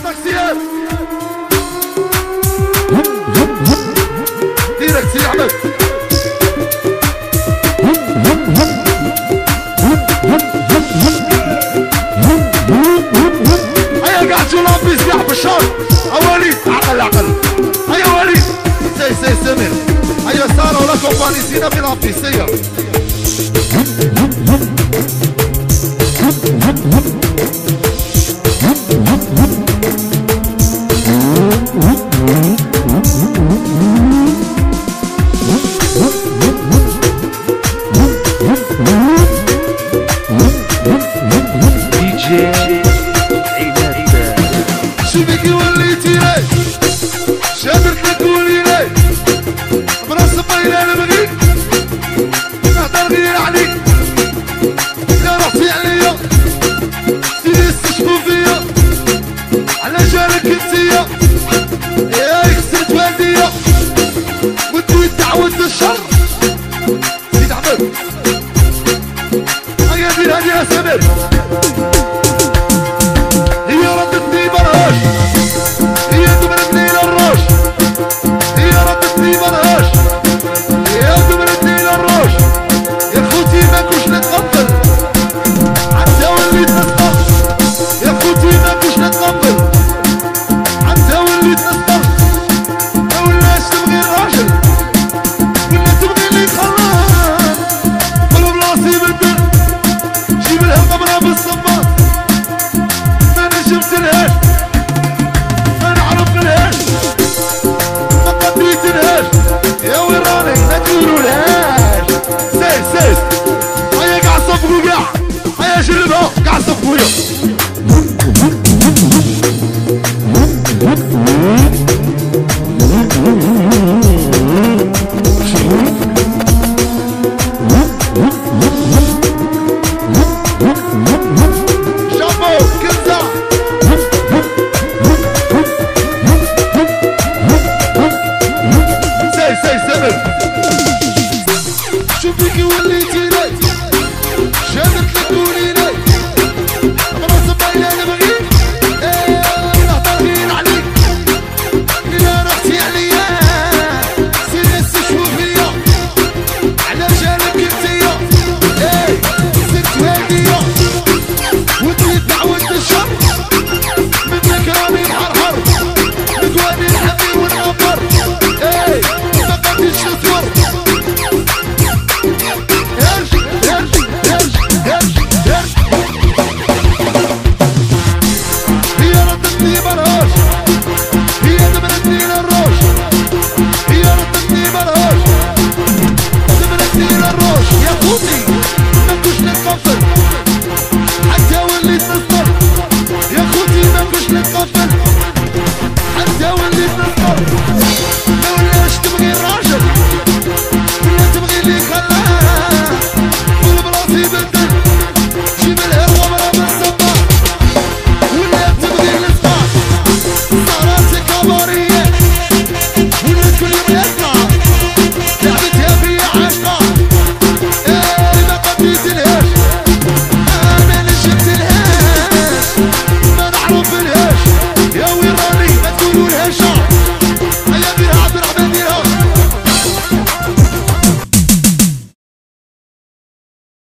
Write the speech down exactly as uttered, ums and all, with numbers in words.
تاكسيات ديرك سي احمد هيا قاعد تلعب سلاح بالشر وليد عقل عقل هيا وليد سي سي سمير هيا ساره ولا كومباني سينا في لابيسيه شبيكي وليتي لي شابرت لك وليلي براس باينه انا بغيك نهضر غير عليك الا رحتي عليا سيدي استشفوا فيا على جالك انتيا يا خسرت والديا ودي تعود الشر سيد احمد هيا دير هادي يا سمير هيا قاع صفقوا قاع هيا جربها